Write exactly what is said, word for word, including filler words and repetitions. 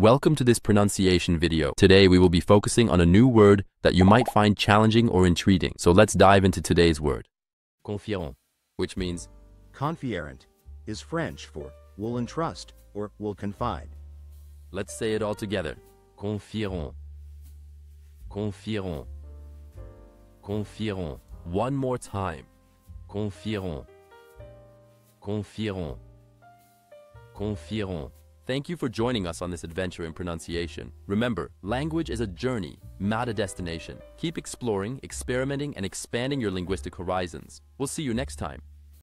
Welcome to this pronunciation video. Today we will be focusing on a new word that you might find challenging or intriguing. So let's dive into today's word. Confieront, which means Confieront is French for will entrust or will confide. Let's say it all together. Confieront. Confieront. Confieront. One more time. Confieront. Confieront. Confieront. Thank you for joining us on this adventure in pronunciation. Remember, language is a journey, not a destination. Keep exploring, experimenting, and expanding your linguistic horizons. We'll see you next time.